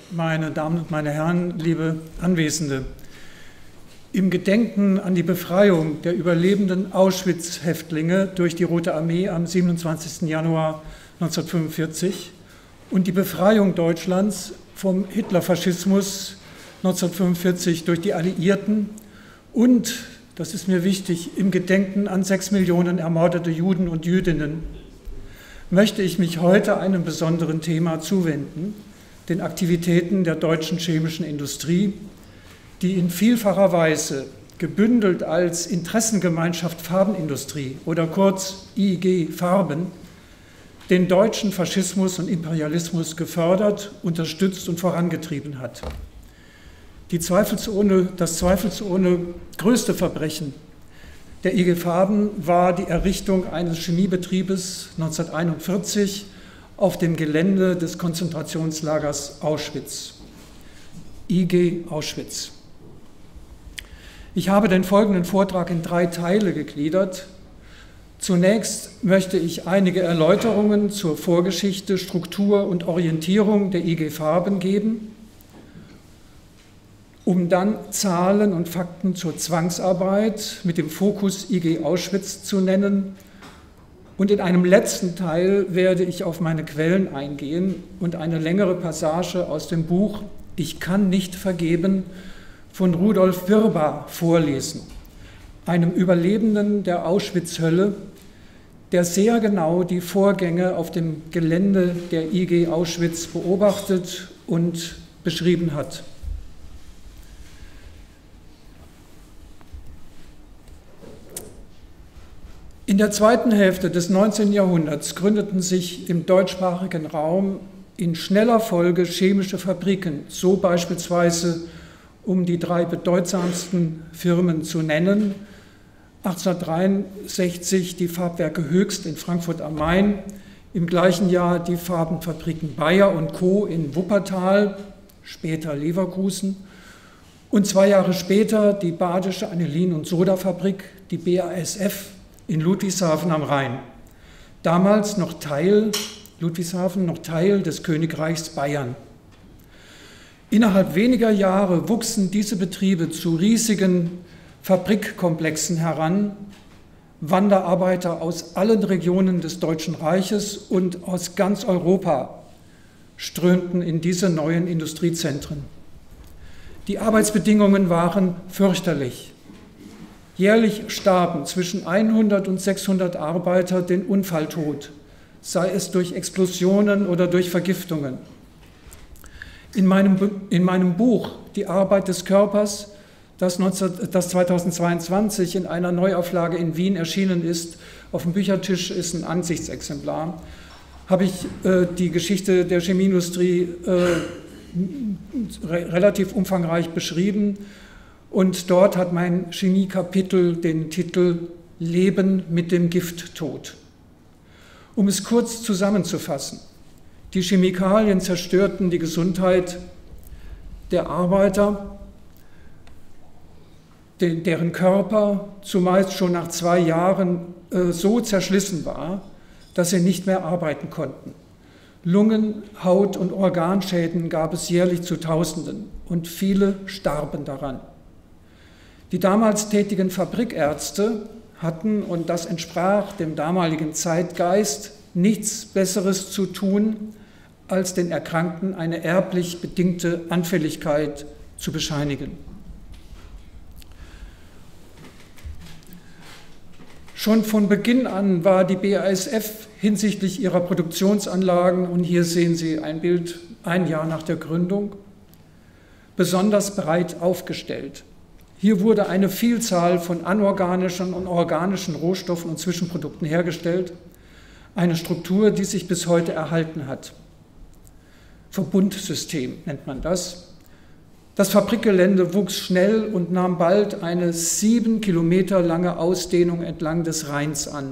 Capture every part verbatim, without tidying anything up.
meine Damen und meine Herren, liebe Anwesende. Im Gedenken an die Befreiung der überlebenden Auschwitz-Häftlinge durch die Rote Armee am siebenundzwanzigsten Januar neunzehnhundertfünfundvierzig und die Befreiung Deutschlands vom Hitlerfaschismus neunzehnhundertfünfundvierzig durch die Alliierten und, das ist mir wichtig, im Gedenken an sechs Millionen ermordete Juden und Jüdinnen, möchte ich mich heute einem besonderen Thema zuwenden, den Aktivitäten der deutschen chemischen Industrie, die in vielfacher Weise, gebündelt als Interessengemeinschaft Farbenindustrie oder kurz I G Farben, den deutschen Faschismus und Imperialismus gefördert, unterstützt und vorangetrieben hat. Die zweifelsohne, das zweifelsohne größte Verbrechen der I G Farben war die Errichtung eines Chemiebetriebes neunzehnhunderteinundvierzig auf dem Gelände des Konzentrationslagers Auschwitz. I G Auschwitz. Ich habe den folgenden Vortrag in drei Teile gegliedert. Zunächst möchte ich einige Erläuterungen zur Vorgeschichte, Struktur und Orientierung der I G Farben geben, um dann Zahlen und Fakten zur Zwangsarbeit mit dem Fokus I G Auschwitz zu nennen. Und in einem letzten Teil werde ich auf meine Quellen eingehen und eine längere Passage aus dem Buch Ich kann nicht vergeben von Rudolf Wirbar vorlesen, einem Überlebenden der Auschwitz-Hölle, der sehr genau die Vorgänge auf dem Gelände der I G Auschwitz beobachtet und beschrieben hat. In der zweiten Hälfte des neunzehnten Jahrhunderts gründeten sich im deutschsprachigen Raum in schneller Folge chemische Fabriken, so beispielsweise, um die drei bedeutsamsten Firmen zu nennen, achtzehnhundertdreiundsechzig die Farbwerke Höchst in Frankfurt am Main, im gleichen Jahr die Farbenfabriken Bayer und Co. in Wuppertal, später Leverkusen, und zwei Jahre später die Badische Anilin- und Sodafabrik, die B A S F, in Ludwigshafen am Rhein. Damals noch Teil, Ludwigshafen noch Teil des Königreichs Bayern. Innerhalb weniger Jahre wuchsen diese Betriebe zu riesigen Fabrikkomplexen heran. Wanderarbeiter aus allen Regionen des Deutschen Reiches und aus ganz Europa strömten in diese neuen Industriezentren. Die Arbeitsbedingungen waren fürchterlich. Jährlich starben zwischen hundert und sechshundert Arbeiter den Unfalltod, sei es durch Explosionen oder durch Vergiftungen. In meinem, in meinem Buch Die Arbeit des Körpers, das, neunzehn, das zweitausendzweiundzwanzig in einer Neuauflage in Wien erschienen ist, auf dem Büchertisch ist ein Ansichtsexemplar, habe ich äh, die Geschichte der Chemieindustrie äh, re relativ umfangreich beschrieben. Und dort hat mein Chemiekapitel den Titel Leben mit dem Gifttod. Um es kurz zusammenzufassen: Die Chemikalien zerstörten die Gesundheit der Arbeiter, deren Körper zumeist schon nach zwei Jahren so zerschlissen war, dass sie nicht mehr arbeiten konnten. Lungen-, Haut- und Organschäden gab es jährlich zu Tausenden und viele starben daran. Die damals tätigen Fabrikärzte hatten, und das entsprach dem damaligen Zeitgeist, nichts Besseres zu tun, als den Erkrankten eine erblich bedingte Anfälligkeit zu bescheinigen. Schon von Beginn an war die B A S F hinsichtlich ihrer Produktionsanlagen, und hier sehen Sie ein Bild ein Jahr nach der Gründung, besonders breit aufgestellt. Hier wurde eine Vielzahl von anorganischen und organischen Rohstoffen und Zwischenprodukten hergestellt, eine Struktur, die sich bis heute erhalten hat. Verbundsystem nennt man das. Das Fabrikgelände wuchs schnell und nahm bald eine sieben Kilometer lange Ausdehnung entlang des Rheins an.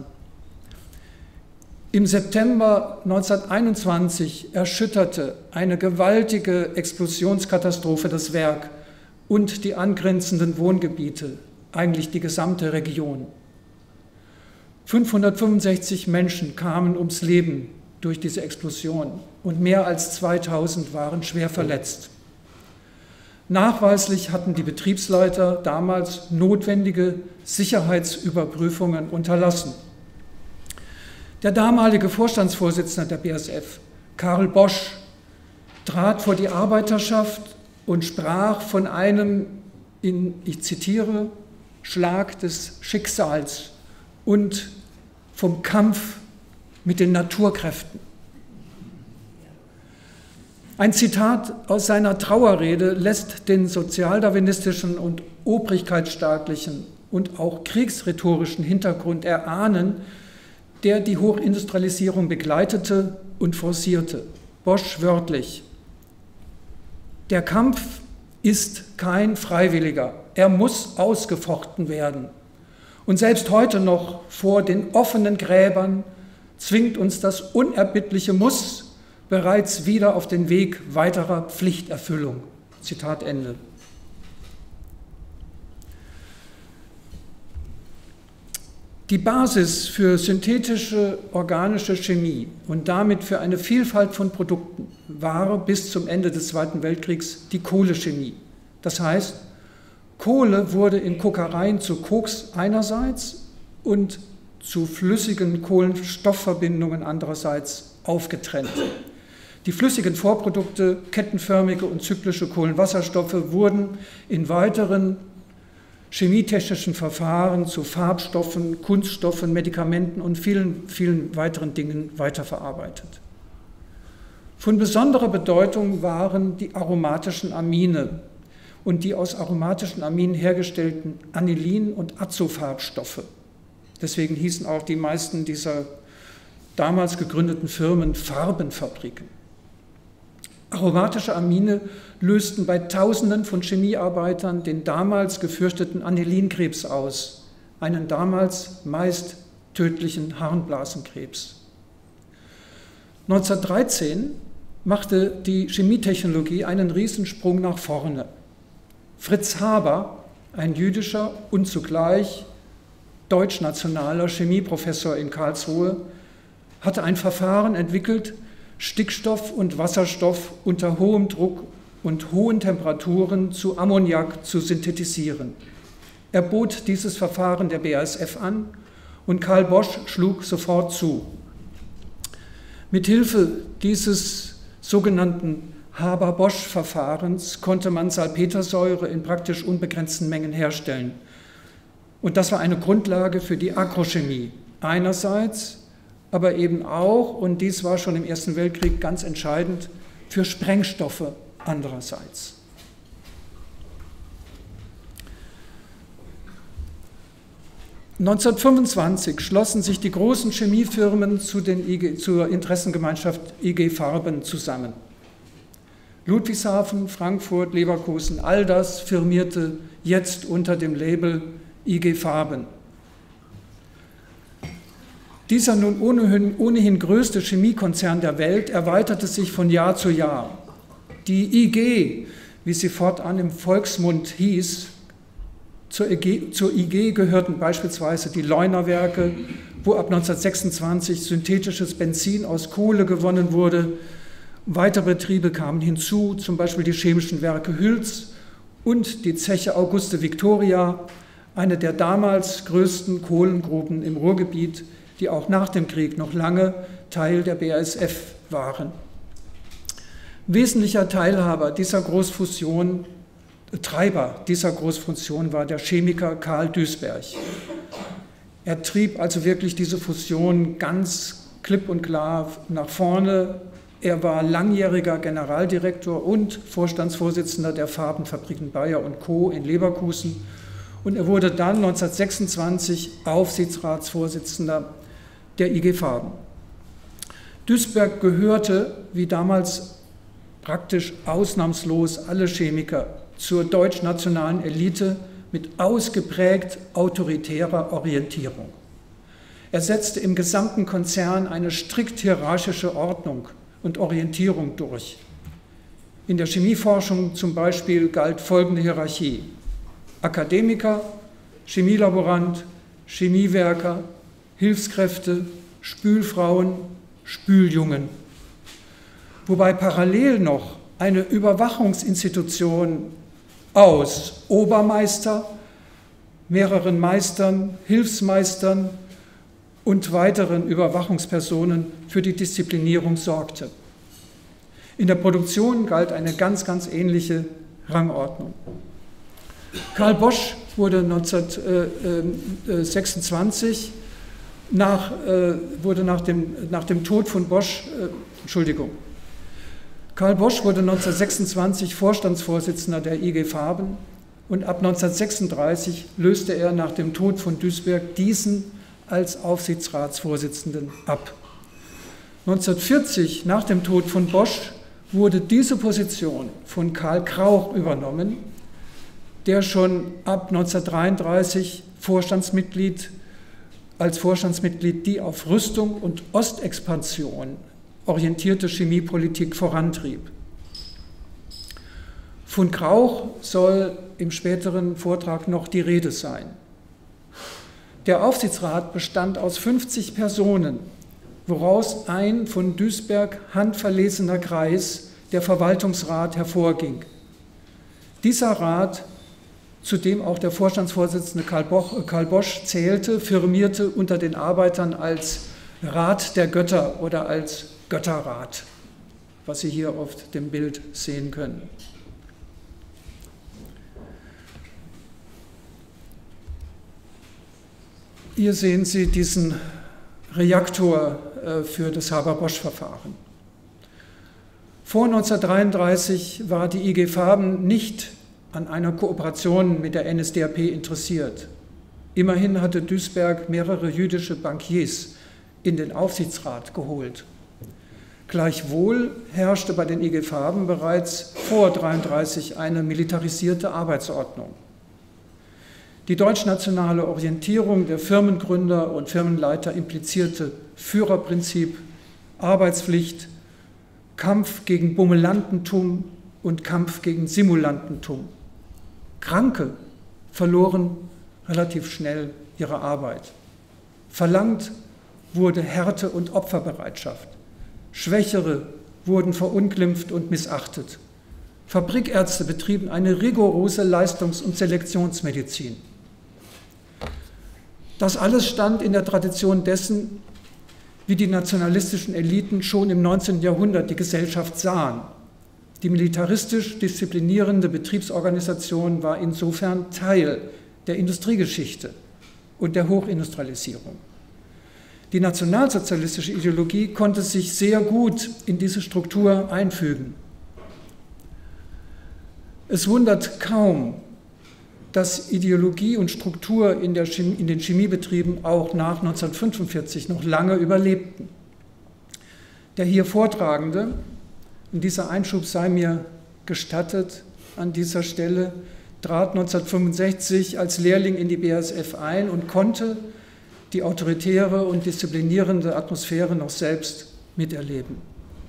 Im September neunzehnhunderteinundzwanzig erschütterte eine gewaltige Explosionskatastrophe das Werk und die angrenzenden Wohngebiete, eigentlich die gesamte Region. fünfhundertfünfundsechzig Menschen kamen ums Leben durch diese Explosion und mehr als zweitausend waren schwer verletzt. Nachweislich hatten die Betriebsleiter damals notwendige Sicherheitsüberprüfungen unterlassen. Der damalige Vorstandsvorsitzende der B A S F, Karl Bosch, trat vor die Arbeiterschaft und sprach von einem, in, ich zitiere, Schlag des Schicksals und vom Kampf mit den Naturkräften. Ein Zitat aus seiner Trauerrede lässt den sozialdarwinistischen und obrigkeitsstaatlichen und auch kriegsrhetorischen Hintergrund erahnen, der die Hochindustrialisierung begleitete und forcierte. Bosch wörtlich: Der Kampf ist kein freiwilliger, er muss ausgefochten werden. Und selbst heute noch vor den offenen Gräbern zwingt uns das unerbittliche Muss bereits wieder auf den Weg weiterer Pflichterfüllung. Zitat Ende. Die Basis für synthetische organische Chemie und damit für eine Vielfalt von Produkten war bis zum Ende des Zweiten Weltkriegs die Kohlechemie. Das heißt, Kohle wurde in Kokereien zu Koks einerseits und zu flüssigen Kohlenstoffverbindungen andererseits aufgetrennt. Die flüssigen Vorprodukte, kettenförmige und zyklische Kohlenwasserstoffe wurden in weiteren chemietechnischen Verfahren zu Farbstoffen, Kunststoffen, Medikamenten und vielen, vielen weiteren Dingen weiterverarbeitet. Von besonderer Bedeutung waren die aromatischen Amine und die aus aromatischen Aminen hergestellten Anilin- und Azofarbstoffe. Deswegen hießen auch die meisten dieser damals gegründeten Firmen Farbenfabriken. Aromatische Amine lösten bei Tausenden von Chemiearbeitern den damals gefürchteten Anilinkrebs aus, einen damals meist tödlichen Harnblasenkrebs. neunzehnhundertdreizehn machte die Chemietechnologie einen Riesensprung nach vorne. Fritz Haber, ein jüdischer und zugleich deutschnationaler Chemieprofessor in Karlsruhe, hatte ein Verfahren entwickelt, Stickstoff und Wasserstoff unter hohem Druck und hohen Temperaturen zu Ammoniak zu synthetisieren. Er bot dieses Verfahren der B A S F an und Karl Bosch schlug sofort zu. Mithilfe dieses sogenannten Haber-Bosch-Verfahrens konnte man Salpetersäure in praktisch unbegrenzten Mengen herstellen. Und das war eine Grundlage für die Agrochemie einerseits, aber eben auch, und dies war schon im Ersten Weltkrieg ganz entscheidend, für Sprengstoffe andererseits. neunzehnhundertfünfundzwanzig schlossen sich die großen Chemiefirmen zu den I G, zur Interessengemeinschaft I G Farben zusammen. Ludwigshafen, Frankfurt, Leverkusen, all das firmierte jetzt unter dem Label I G Farben. Dieser nun ohnehin, ohnehin größte Chemiekonzern der Welt erweiterte sich von Jahr zu Jahr. Die I G, wie sie fortan im Volksmund hieß, zur I G, zur I G gehörten beispielsweise die Leunawerke, wo ab neunzehnhundertsechsundzwanzig synthetisches Benzin aus Kohle gewonnen wurde. Weitere Betriebe kamen hinzu, zum Beispiel die chemischen Werke Hüls und die Zeche Auguste Victoria, eine der damals größten Kohlengruben im Ruhrgebiet, die auch nach dem Krieg noch lange Teil der B A S F waren. Wesentlicher Teilhaber dieser Großfusion, Treiber dieser Großfusion war der Chemiker Karl Duisberg. Er trieb also wirklich diese Fusion ganz klipp und klar nach vorne. Er war langjähriger Generaldirektor und Vorstandsvorsitzender der Farbenfabriken Bayer und Co. in Leverkusen und er wurde dann neunzehnhundertsechsundzwanzig Aufsichtsratsvorsitzender der I G Farben. Duisberg gehörte, wie damals praktisch ausnahmslos alle Chemiker, zur deutsch-nationalen Elite mit ausgeprägt autoritärer Orientierung. Er setzte im gesamten Konzern eine strikt hierarchische Ordnung und Orientierung durch. In der Chemieforschung zum Beispiel galt folgende Hierarchie: Akademiker, Chemielaborant, Chemiewerker, Hilfskräfte, Spülfrauen, Spüljungen. Wobei parallel noch eine Überwachungsinstitution aus Obermeister, mehreren Meistern, Hilfsmeistern und weiteren Überwachungspersonen für die Disziplinierung sorgte. In der Produktion galt eine ganz, ganz ähnliche Rangordnung. Karl Bosch wurde neunzehnhundertsechsundzwanzig nach, äh, wurde nach dem, nach dem Tod von Bosch, äh, Entschuldigung, Karl Bosch wurde neunzehnhundertsechsundzwanzig Vorstandsvorsitzender der I G Farben und ab neunzehnhundertsechsunddreißig löste er nach dem Tod von Duisberg diesen als Aufsichtsratsvorsitzenden ab. neunzehnhundertvierzig, nach dem Tod von Bosch, wurde diese Position von Karl Krauch übernommen, der schon ab neunzehnhundertdreiunddreißig Vorstandsmitglied, als Vorstandsmitglied die auf Rüstung und Ostexpansion orientierte Chemiepolitik vorantrieb. Von Krauch soll im späteren Vortrag noch die Rede sein. Der Aufsichtsrat bestand aus fünfzig Personen, woraus ein von Duisberg handverlesener Kreis, der Verwaltungsrat, hervorging. Dieser Rat, zu dem auch der Vorstandsvorsitzende Karl, Boch, Karl Bosch zählte, firmierte unter den Arbeitern als Rat der Götter oder als Götterrat, was Sie hier auf dem Bild sehen können. Hier sehen Sie diesen Reaktor für das Haber-Bosch-Verfahren. Vor neunzehnhundertdreiunddreißig war die I G Farben nicht an einer Kooperation mit der N S D A P interessiert. Immerhin hatte Duisberg mehrere jüdische Bankiers in den Aufsichtsrat geholt. Gleichwohl herrschte bei den I G Farben bereits vor neunzehnhundertdreiunddreißig eine militarisierte Arbeitsordnung. Die deutschnationale Orientierung der Firmengründer und Firmenleiter implizierte Führerprinzip, Arbeitspflicht, Kampf gegen Bummelantentum und Kampf gegen Simulantentum. Kranke verloren relativ schnell ihre Arbeit. Verlangt wurde Härte und Opferbereitschaft. Schwächere wurden verunglimpft und missachtet. Fabrikärzte betrieben eine rigorose Leistungs- und Selektionsmedizin. Das alles stand in der Tradition dessen, wie die nationalistischen Eliten schon im neunzehnten Jahrhundert die Gesellschaft sahen. Die militaristisch disziplinierende Betriebsorganisation war insofern Teil der Industriegeschichte und der Hochindustrialisierung. Die nationalsozialistische Ideologie konnte sich sehr gut in diese Struktur einfügen. Es wundert kaum, dass Ideologie und Struktur in, der Chemie, in den Chemiebetrieben auch nach neunzehnhundertfünfundvierzig noch lange überlebten. Der hier Vortragende, und dieser Einschub sei mir gestattet an dieser Stelle, trat neunzehnhundertfünfundsechzig als Lehrling in die B A S F ein und konnte die autoritäre und disziplinierende Atmosphäre noch selbst miterleben.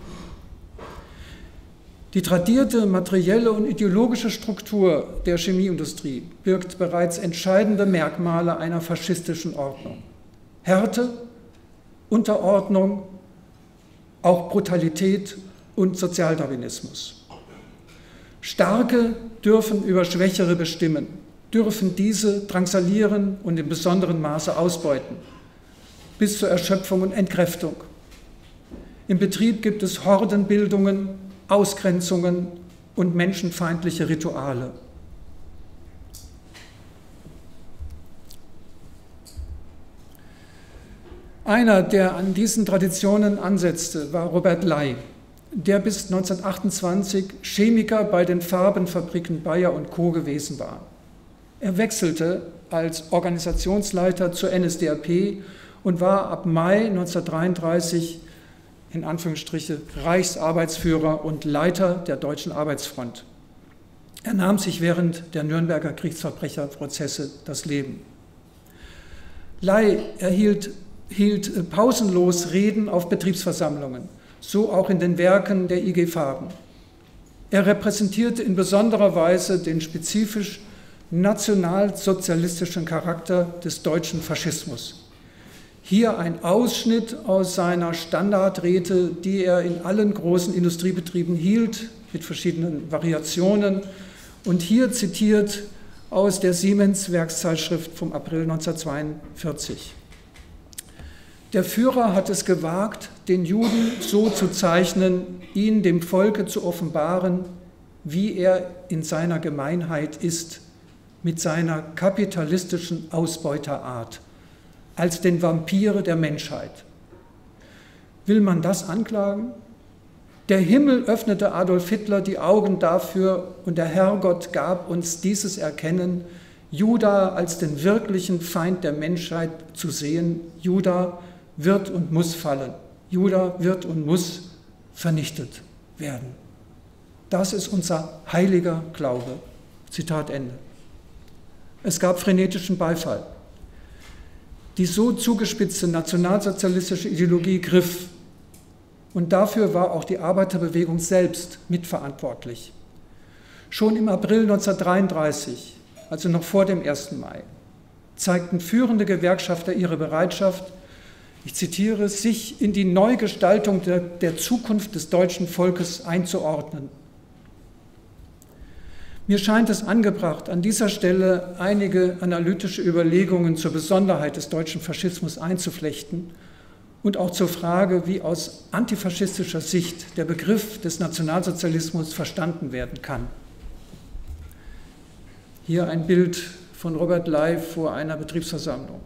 Die tradierte materielle und ideologische Struktur der Chemieindustrie birgt bereits entscheidende Merkmale einer faschistischen Ordnung. Härte, Unterordnung, auch Brutalität und Sozialdarwinismus. Starke dürfen über Schwächere bestimmen, dürfen diese drangsalieren und in besonderem Maße ausbeuten, bis zur Erschöpfung und Entkräftung. Im Betrieb gibt es Hordenbildungen, Ausgrenzungen und menschenfeindliche Rituale. Einer, der an diesen Traditionen ansetzte, war Robert Ley, der bis neunzehnhundertachtundzwanzig Chemiker bei den Farbenfabriken Bayer und Co. gewesen war. Er wechselte als Organisationsleiter zur N S D A P und war ab Mai neunzehnhundertdreiunddreißig in Anführungsstriche Reichsarbeitsführer und Leiter der Deutschen Arbeitsfront. Er nahm sich während der Nürnberger Kriegsverbrecherprozesse das Leben. Ley erhielt, hielt pausenlos Reden auf Betriebsversammlungen, so auch in den Werken der I G Farben. Er repräsentierte in besonderer Weise den spezifisch nationalsozialistischen Charakter des deutschen Faschismus. Hier ein Ausschnitt aus seiner Standardrede, die er in allen großen Industriebetrieben hielt, mit verschiedenen Variationen. Und hier zitiert aus der Siemens-Werkszeitschrift vom April neunzehnhundertzweiundvierzig. Der Führer hat es gewagt, den Juden so zu zeichnen, ihn dem Volke zu offenbaren, wie er in seiner Gemeinheit ist, mit seiner kapitalistischen Ausbeuterart, als den Vampire der Menschheit. Will man das anklagen? Der Himmel öffnete Adolf Hitler die Augen dafür und der Herrgott gab uns dieses Erkennen, Juda als den wirklichen Feind der Menschheit zu sehen. Juda wird und muss fallen. Juda wird und muss vernichtet werden. Das ist unser heiliger Glaube. Zitat Ende. Es gab frenetischen Beifall. Die so zugespitzte nationalsozialistische Ideologie griff. Und dafür war auch die Arbeiterbewegung selbst mitverantwortlich. Schon im April neunzehnhundertdreiunddreißig, also noch vor dem ersten Mai, zeigten führende Gewerkschafter ihre Bereitschaft, ich zitiere, sich in die Neugestaltung der, der Zukunft des deutschen Volkes einzuordnen. Mir scheint es angebracht, an dieser Stelle einige analytische Überlegungen zur Besonderheit des deutschen Faschismus einzuflechten und auch zur Frage, wie aus antifaschistischer Sicht der Begriff des Nationalsozialismus verstanden werden kann. Hier ein Bild von Robert Ley vor einer Betriebsversammlung.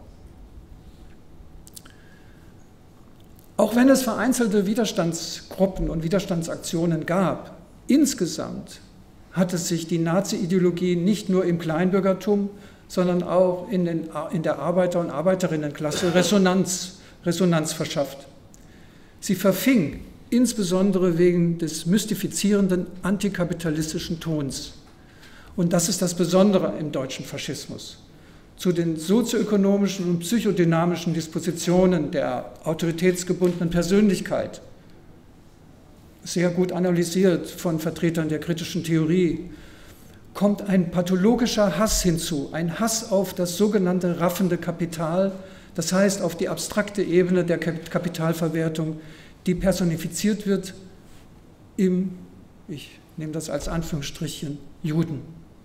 Auch wenn es vereinzelte Widerstandsgruppen und Widerstandsaktionen gab, insgesamt hatte sich die Nazi-Ideologie nicht nur im Kleinbürgertum, sondern auch in, den, in der Arbeiter- und Arbeiterinnenklasse Resonanz, Resonanz verschafft. Sie verfing insbesondere wegen des mystifizierenden antikapitalistischen Tons. Und das ist das Besondere im deutschen Faschismus. Zu den sozioökonomischen und psychodynamischen Dispositionen der autoritätsgebundenen Persönlichkeit, sehr gut analysiert von Vertretern der kritischen Theorie, kommt ein pathologischer Hass hinzu, ein Hass auf das sogenannte raffende Kapital, das heißt auf die abstrakte Ebene der Kapitalverwertung, die personifiziert wird im, ich nehme das als Anführungsstrichen, Juden.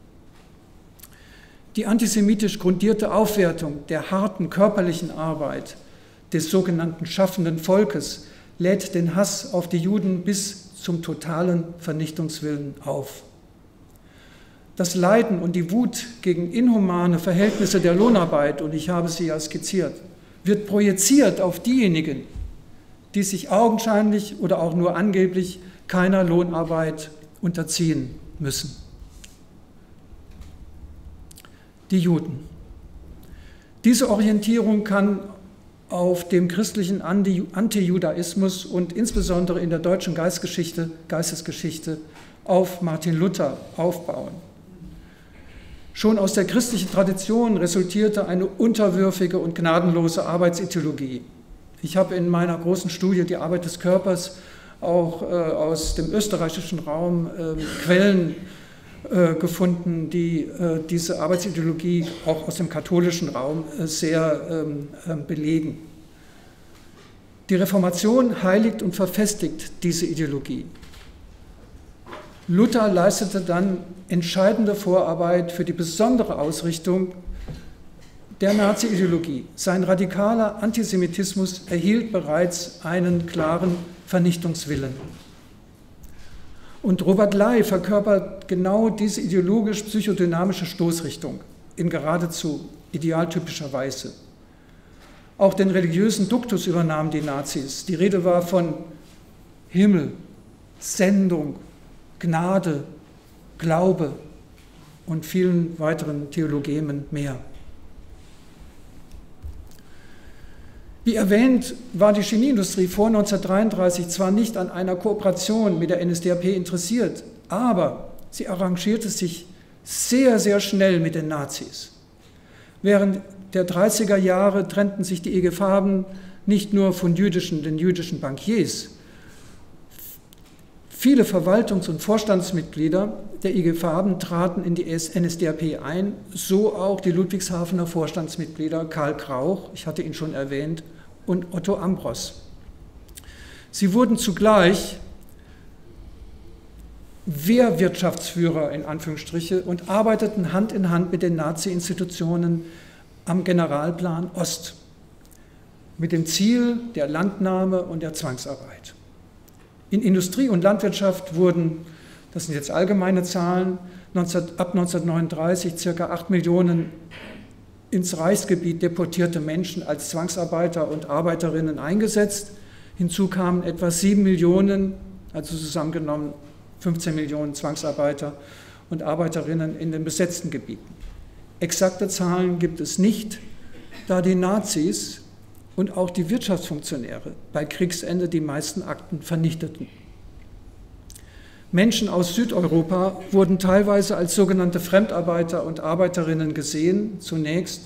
Die antisemitisch grundierte Aufwertung der harten körperlichen Arbeit des sogenannten schaffenden Volkes lädt den Hass auf die Juden bis zum totalen Vernichtungswillen auf. Das Leiden und die Wut gegen inhumane Verhältnisse der Lohnarbeit, und ich habe sie ja skizziert, wird projiziert auf diejenigen, die sich augenscheinlich oder auch nur angeblich keiner Lohnarbeit unterziehen müssen. Die Juden. Diese Orientierung kann auf dem christlichen Antijudaismus und insbesondere in der deutschen Geistesgeschichte, Geistesgeschichte auf Martin Luther aufbauen. Schon aus der christlichen Tradition resultierte eine unterwürfige und gnadenlose Arbeitsideologie. Ich habe in meiner großen Studie Die Arbeit des Körpers auch äh, aus dem österreichischen Raum äh, Quellen äh, gefunden, die äh, diese Arbeitsideologie auch aus dem katholischen Raum äh, sehr ähm, äh, belegen. Die Reformation heiligt und verfestigt diese Ideologie. Luther leistete dann entscheidende Vorarbeit für die besondere Ausrichtung der Nazi-Ideologie. Sein radikaler Antisemitismus erhielt bereits einen klaren Vernichtungswillen. Und Robert Ley verkörpert genau diese ideologisch-psychodynamische Stoßrichtung in geradezu idealtypischer Weise. Auch den religiösen Duktus übernahmen die Nazis. Die Rede war von Himmel, Sendung, Gnade, Glaube und vielen weiteren Theologemen mehr. Wie erwähnt, war die Chemieindustrie vor neunzehnhundertdreiunddreißig zwar nicht an einer Kooperation mit der N S D A P interessiert, aber sie arrangierte sich sehr, sehr schnell mit den Nazis. Während der dreißiger Jahre trennten sich die I G Farben nicht nur von jüdischen, den jüdischen Bankiers. Viele Verwaltungs- und Vorstandsmitglieder der I G Farben traten in die N S D A P ein, so auch die Ludwigshafener Vorstandsmitglieder Karl Krauch, ich hatte ihn schon erwähnt, und Otto Ambros. Sie wurden zugleich Wehrwirtschaftsführer in Anführungsstriche und arbeiteten Hand in Hand mit den Nazi-Institutionen am Generalplan Ost mit dem Ziel der Landnahme und der Zwangsarbeit. In Industrie und Landwirtschaft wurden, das sind jetzt allgemeine Zahlen, ab neunzehnhundertneununddreißig circa acht Millionen ins Reichsgebiet deportierte Menschen als Zwangsarbeiter und Arbeiterinnen eingesetzt. Hinzu kamen etwa sieben Millionen, also zusammengenommen fünfzehn Millionen Zwangsarbeiter und Arbeiterinnen in den besetzten Gebieten. Exakte Zahlen gibt es nicht, da die Nazis und auch die Wirtschaftsfunktionäre bei Kriegsende die meisten Akten vernichteten. Menschen aus Südeuropa wurden teilweise als sogenannte Fremdarbeiter und Arbeiterinnen gesehen, zunächst.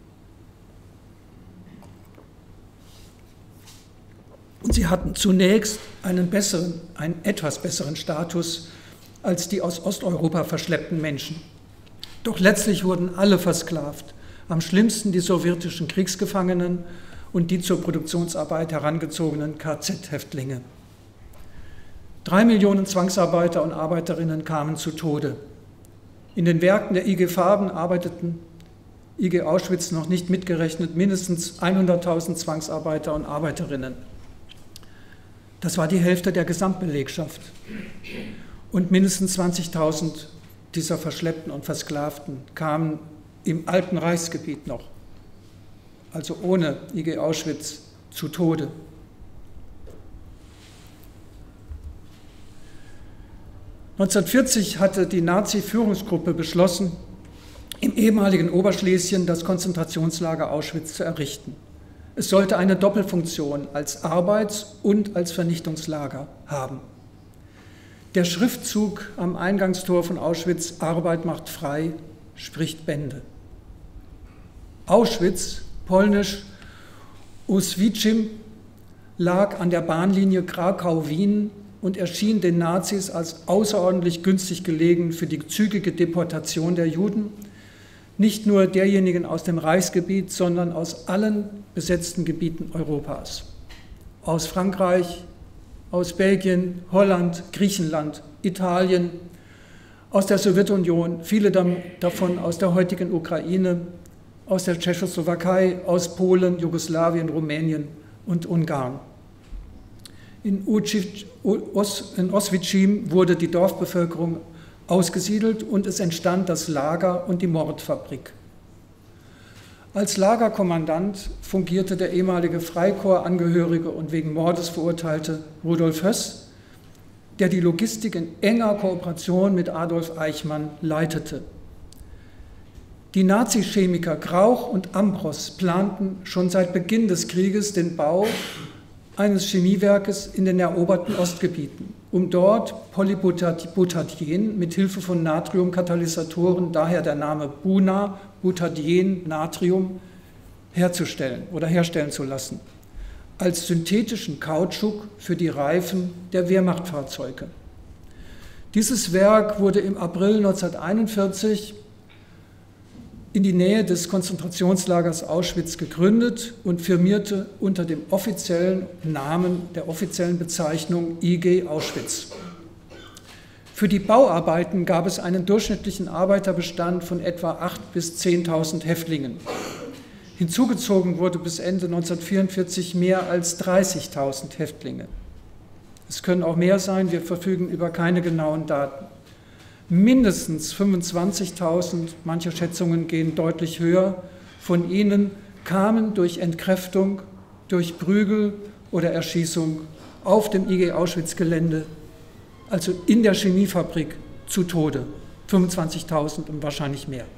Und sie hatten zunächst einen besseren, einen etwas besseren Status als die aus Osteuropa verschleppten Menschen. Doch letztlich wurden alle versklavt, am schlimmsten die sowjetischen Kriegsgefangenen und die zur Produktionsarbeit herangezogenen K Z-Häftlinge. Drei Millionen Zwangsarbeiter und Arbeiterinnen kamen zu Tode. In den Werken der I G Farben arbeiteten, I G Auschwitz noch nicht mitgerechnet, mindestens hunderttausend Zwangsarbeiter und Arbeiterinnen. Das war die Hälfte der Gesamtbelegschaft. Und mindestens zwanzigtausend dieser Verschleppten und Versklavten kamen im alten Reichsgebiet noch, also ohne I G Auschwitz, zu Tode. neunzehnhundertvierzig hatte die Nazi-Führungsgruppe beschlossen, im ehemaligen Oberschlesien das Konzentrationslager Auschwitz zu errichten. Es sollte eine Doppelfunktion als Arbeits- und als Vernichtungslager haben. Der Schriftzug am Eingangstor von Auschwitz, Arbeit macht frei, spricht Bände. Auschwitz, polnisch Oświęcim, lag an der Bahnlinie Krakau-Wien und erschien den Nazis als außerordentlich günstig gelegen für die zügige Deportation der Juden, nicht nur derjenigen aus dem Reichsgebiet, sondern aus allen besetzten Gebieten Europas. Aus Frankreich, aus Belgien, Holland, Griechenland, Italien, aus der Sowjetunion, viele davon aus der heutigen Ukraine, aus der Tschechoslowakei, aus Polen, Jugoslawien, Rumänien und Ungarn. In Oświęcim wurde die Dorfbevölkerung ausgesiedelt und es entstand das Lager und die Mordfabrik. Als Lagerkommandant fungierte der ehemalige Freikorps-Angehörige und wegen Mordes verurteilte Rudolf Höss, der die Logistik in enger Kooperation mit Adolf Eichmann leitete. Die Nazi-Chemiker Grauch und Ambros planten schon seit Beginn des Krieges den Bau eines Chemiewerkes in den eroberten Ostgebieten, um dort Polybutadien mit Hilfe von Natriumkatalysatoren, daher der Name Buna, Butadien, Natrium, herzustellen oder herstellen zu lassen, als synthetischen Kautschuk für die Reifen der Wehrmachtfahrzeuge. Dieses Werk wurde im April neunzehnhunderteinundvierzig in die Nähe des Konzentrationslagers Auschwitz gegründet und firmierte unter dem offiziellen Namen, der offiziellen Bezeichnung I G Auschwitz. Für die Bauarbeiten gab es einen durchschnittlichen Arbeiterbestand von etwa achttausend bis zehntausend Häftlingen. Hinzugezogen wurde bis Ende neunzehnhundertvierundvierzig mehr als dreißigtausend Häftlinge. Es können auch mehr sein, wir verfügen über keine genauen Daten. Mindestens fünfundzwanzigtausend, manche Schätzungen gehen deutlich höher, von ihnen kamen durch Entkräftung, durch Prügel oder Erschießung auf dem I G Auschwitz-Gelände, also in der Chemiefabrik, zu Tode. fünfundzwanzigtausend und wahrscheinlich mehr.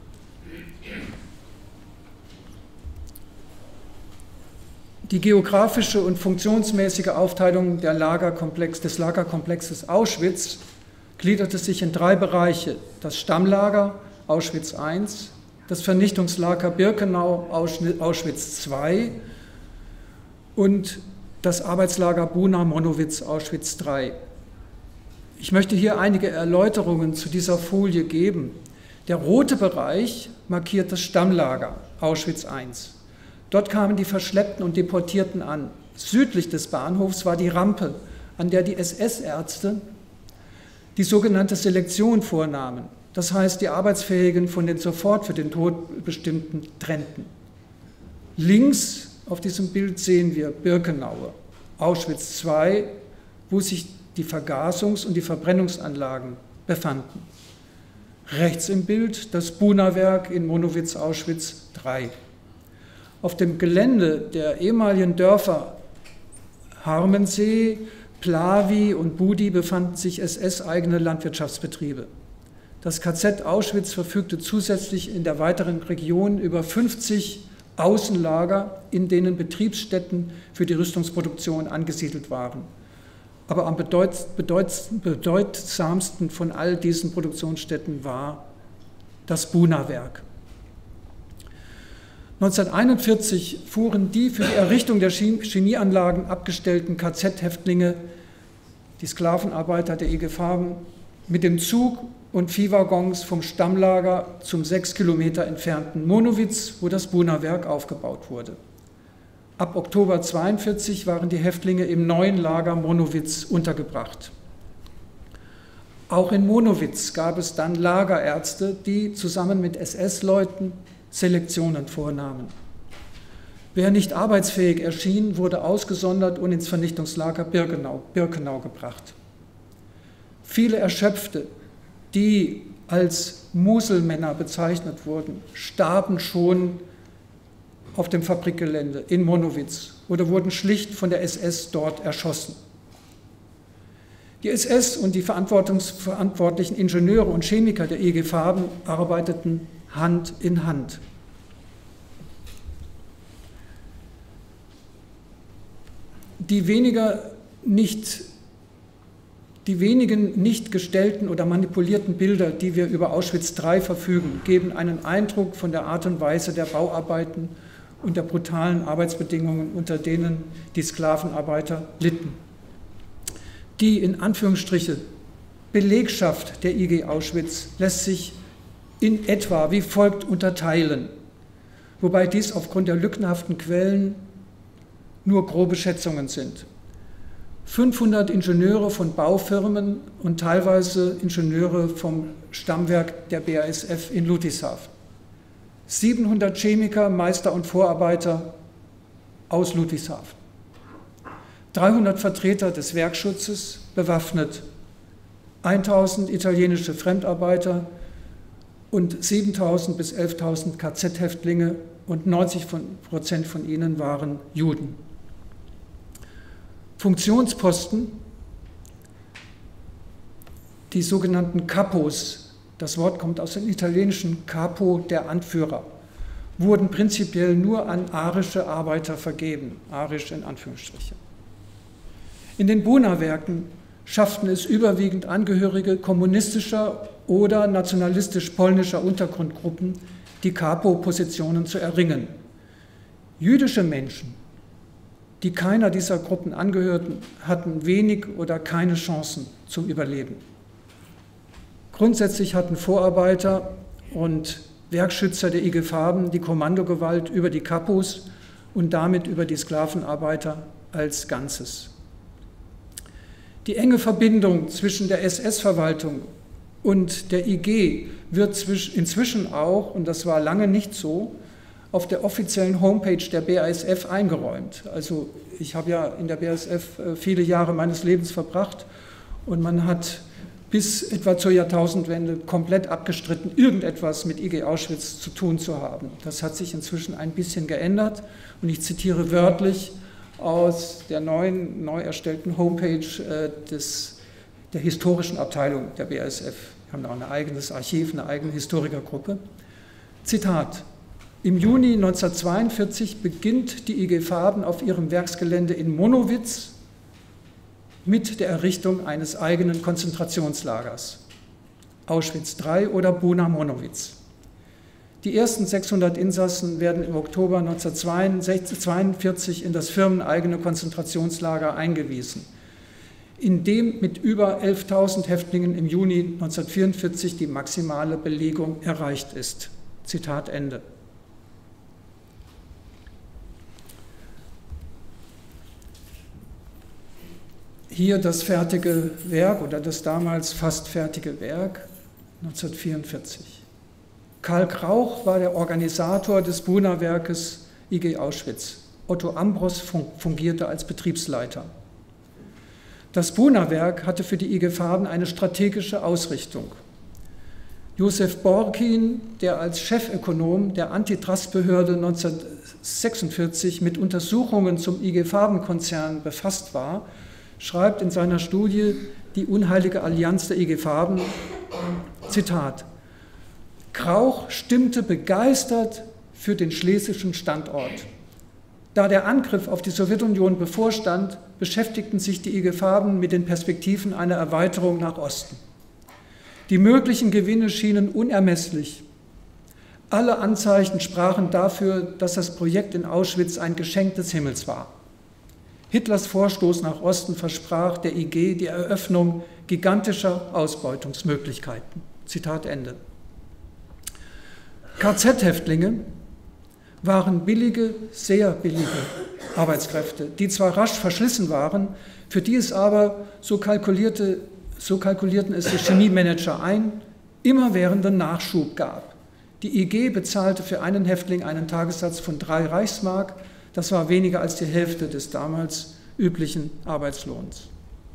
Die geografische und funktionsmäßige Aufteilung der Lagerkomplex, des Lagerkomplexes Auschwitz gliederte sich in drei Bereiche: das Stammlager Auschwitz eins, das Vernichtungslager Birkenau Auschwitz zwei und das Arbeitslager Buna Monowitz Auschwitz drei. Ich möchte hier einige Erläuterungen zu dieser Folie geben. Der rote Bereich markiert das Stammlager Auschwitz eins. Dort kamen die Verschleppten und Deportierten an. Südlich des Bahnhofs war die Rampe, an der die S S-Ärzte die sogenannte Selektion vornahmen. Das heißt, die Arbeitsfähigen von den sofort für den Tod Bestimmten trennten. Links auf diesem Bild sehen wir Birkenaue, Auschwitz zwei, wo sich die Vergasungs- und die Verbrennungsanlagen befanden. Rechts im Bild das Buna-Werk in Monowitz-Auschwitz drei. Auf dem Gelände der ehemaligen Dörfer Harmensee, Plawi und Budi befanden sich S S-eigene Landwirtschaftsbetriebe. Das K Z Auschwitz verfügte zusätzlich in der weiteren Region über fünfzig Außenlager, in denen Betriebsstätten für die Rüstungsproduktion angesiedelt waren. Aber am bedeut, bedeut, bedeutsamsten von all diesen Produktionsstätten war das Buna-Werk. neunzehnhunderteinundvierzig fuhren die für die Errichtung der Chemieanlagen abgestellten K Z-Häftlinge, die Sklavenarbeiter der I G Farben, mit dem Zug und Viehwaggons vom Stammlager zum sechs Kilometer entfernten Monowitz, wo das Buna-Werk aufgebaut wurde. Ab Oktober neunzehnhundertzweiundvierzig waren die Häftlinge im neuen Lager Monowitz untergebracht. Auch in Monowitz gab es dann Lagerärzte, die zusammen mit S S-Leuten Selektionen vornahmen. Wer nicht arbeitsfähig erschien, wurde ausgesondert und ins Vernichtungslager Birkenau, Birkenau gebracht. Viele Erschöpfte, die als Muselmänner bezeichnet wurden, starben schon auf dem Fabrikgelände in Monowitz oder wurden schlicht von der S S dort erschossen. Die S S und die verantwortlichen Ingenieure und Chemiker der I G Farben arbeiteten Hand in Hand. Die, weniger nicht, die wenigen nicht gestellten oder manipulierten Bilder, die wir über Auschwitz drei verfügen, geben einen Eindruck von der Art und Weise der Bauarbeiten und der brutalen Arbeitsbedingungen, unter denen die Sklavenarbeiter litten. Die in Anführungsstriche Belegschaft der I G Auschwitz lässt sich in etwa wie folgt unterteilen, wobei dies aufgrund der lückenhaften Quellen nur grobe Schätzungen sind. fünfhundert Ingenieure von Baufirmen und teilweise Ingenieure vom Stammwerk der B A S F in Ludwigshafen. siebenhundert Chemiker, Meister und Vorarbeiter aus Ludwigshafen. dreihundert Vertreter des Werkschutzes, bewaffnet, tausend italienische Fremdarbeiter und siebentausend bis elftausend K Z-Häftlinge und neunzig Prozent von ihnen waren Juden. Funktionsposten, die sogenannten Capos, das Wort kommt aus dem italienischen Capo, der Anführer, wurden prinzipiell nur an arische Arbeiter vergeben, arisch in Anführungsstrichen. In den Buna-Werken schafften es überwiegend Angehörige kommunistischer oder nationalistisch-polnischer Untergrundgruppen, die Capo-Positionen zu erringen. Jüdische Menschen, die keiner dieser Gruppen angehörten, hatten wenig oder keine Chancen zum Überleben. Grundsätzlich hatten Vorarbeiter und Werkschützer der I G Farben die Kommandogewalt über die Capos und damit über die Sklavenarbeiter als Ganzes. Die enge Verbindung zwischen der S S-Verwaltung und der I G wird inzwischen auch, und das war lange nicht so, auf der offiziellen Homepage der B A S F eingeräumt. Also ich habe ja in der B A S F viele Jahre meines Lebens verbracht und man hat bis etwa zur Jahrtausendwende komplett abgestritten, irgendetwas mit I G Auschwitz zu tun zu haben. Das hat sich inzwischen ein bisschen geändert und ich zitiere wörtlich aus der neuen, neu erstellten Homepage äh, des, der historischen Abteilung der B A S F. Wir haben da auch ein eigenes Archiv, eine eigene Historikergruppe. Zitat: Im Juni neunzehnhundertzweiundvierzig beginnt die I G Farben auf ihrem Werksgelände in Monowitz mit der Errichtung eines eigenen Konzentrationslagers, Auschwitz drei oder Buna Monowitz. Die ersten sechshundert Insassen werden im Oktober neunzehnhundertzweiundvierzig in das firmeneigene Konzentrationslager eingewiesen, in dem mit über elftausend Häftlingen im Juni neunzehnhundertvierundvierzig die maximale Belegung erreicht ist. Zitat Ende. hier das fertige Werk oder das damals fast fertige Werk neunzehnhundertvierundvierzig. Karl Krauch war der Organisator des Buna-Werkes I G Auschwitz. Otto Ambros fungierte als Betriebsleiter. Das Buna-Werk hatte für die I G Farben eine strategische Ausrichtung. Josef Borkin, der als Chefökonom der Antitrustbehörde neunzehnhundertsechsundvierzig mit Untersuchungen zum I G Farben-Konzern befasst war, schreibt in seiner Studie Die unheilige Allianz der I G Farben, Zitat: Krauch stimmte begeistert für den schlesischen Standort. Da der Angriff auf die Sowjetunion bevorstand, beschäftigten sich die I G Farben mit den Perspektiven einer Erweiterung nach Osten. Die möglichen Gewinne schienen unermesslich. Alle Anzeichen sprachen dafür, dass das Projekt in Auschwitz ein Geschenk des Himmels war. Hitlers Vorstoß nach Osten versprach der I G die Eröffnung gigantischer Ausbeutungsmöglichkeiten. Zitat Ende. K Z-Häftlinge waren billige, sehr billige Arbeitskräfte, die zwar rasch verschlissen waren, für die es aber, so, kalkulierte, so kalkulierten es die Chemiemanager ein, immerwährenden Nachschub gab. Die I G bezahlte für einen Häftling einen Tagessatz von drei Reichsmark, das war weniger als die Hälfte des damals üblichen Arbeitslohns.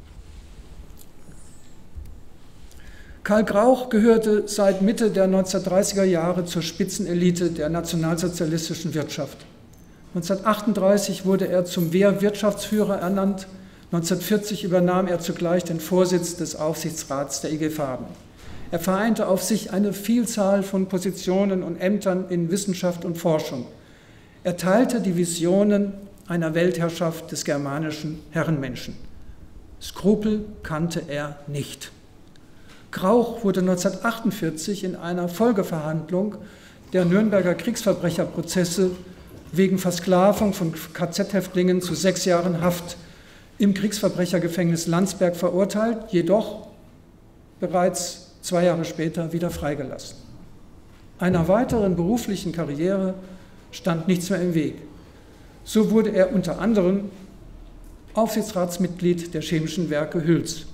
Karl Krauch gehörte seit Mitte der neunzehnhundertdreißiger Jahre zur Spitzenelite der nationalsozialistischen Wirtschaft. neunzehnhundertachtunddreißig wurde er zum Wehrwirtschaftsführer ernannt. neunzehnhundertvierzig übernahm er zugleich den Vorsitz des Aufsichtsrats der I G Farben. Er vereinte auf sich eine Vielzahl von Positionen und Ämtern in Wissenschaft und Forschung. Er teilte die Visionen einer Weltherrschaft des germanischen Herrenmenschen. Skrupel kannte er nicht. Krauch wurde neunzehnhundertachtundvierzig in einer Folgeverhandlung der Nürnberger Kriegsverbrecherprozesse wegen Versklavung von K Z-Häftlingen zu sechs Jahren Haft im Kriegsverbrechergefängnis Landsberg verurteilt, jedoch bereits zwei Jahre später wieder freigelassen. Einer weiteren beruflichen Karriere stand nichts mehr im Weg. So wurde er unter anderem Aufsichtsratsmitglied der Chemischen Werke Hüls.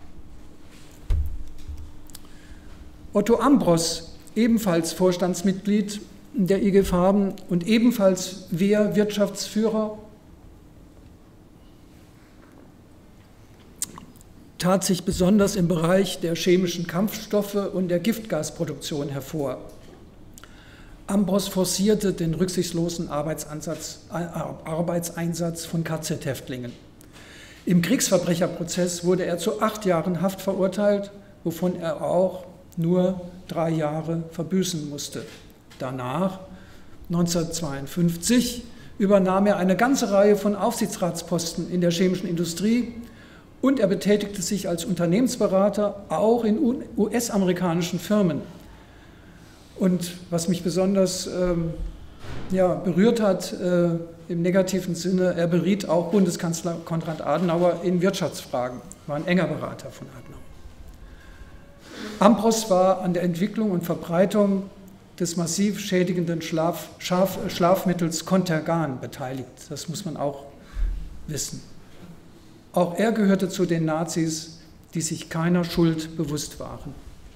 Otto Ambros, ebenfalls Vorstandsmitglied der I G Farben und ebenfalls Wehrwirtschaftsführer, tat sich besonders im Bereich der chemischen Kampfstoffe und der Giftgasproduktion hervor. Ambros forcierte den rücksichtslosen Arbeitseinsatz, Arbeitseinsatz von K Z-Häftlingen. Im Kriegsverbrecherprozess wurde er zu acht Jahren Haft verurteilt, wovon er auch nur drei Jahre verbüßen musste. Danach, neunzehnhundertzweiundfünfzig, übernahm er eine ganze Reihe von Aufsichtsratsposten in der chemischen Industrie und er betätigte sich als Unternehmensberater auch in U S-amerikanischen Firmen. Und was mich besonders ähm, ja, berührt hat, äh, im negativen Sinne, er beriet auch Bundeskanzler Konrad Adenauer in Wirtschaftsfragen, war ein enger Berater von Adenauer. Ambros war an der Entwicklung und Verbreitung des massiv schädigenden Schlaf, Schlaf, Schlafmittels Contergan beteiligt. Das muss man auch wissen. Auch er gehörte zu den Nazis, die sich keiner Schuld bewusst waren.